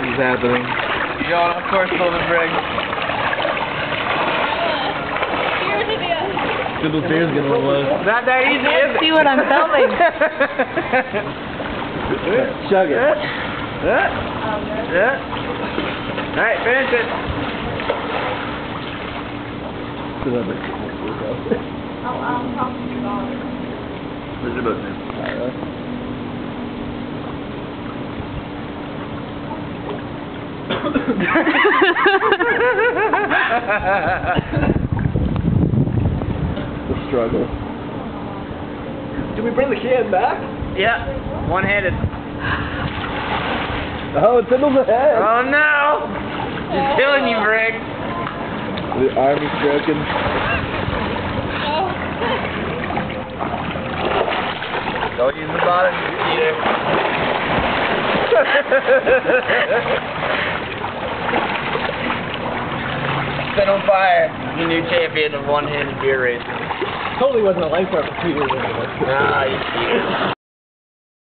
is happening. You going off course, Golden Brig? Fiddle Fear's gonna lose. Not that easy, is it? See what I'm filming. Chug it. Alright, finish it. What's your boat's name? The struggle. Did we bring the can back? Yeah, one-handed. Oh, it fiddles ahead. Oh no! Just killing you, Brig. The arm is broken. Don't use the bottom either. Been on fire. The new champion of one-handed beer racing. Totally wasn't a lifeguard for 2 years anyway. Nah, you